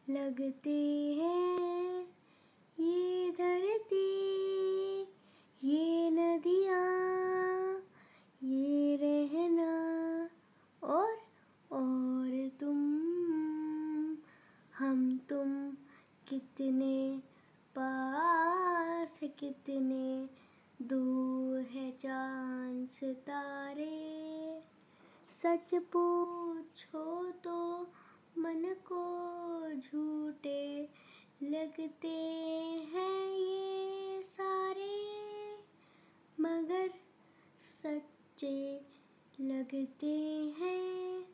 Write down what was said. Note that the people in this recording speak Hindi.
लगते हैं ये धरती, ये नदियाँ, ये रहना और तुम, हम तुम कितने पास है, कितने दूर है चाँद सितारे। सच पूछो तो मन को झूठे लगते हैं ये सारे, मगर सच्चे लगते हैं।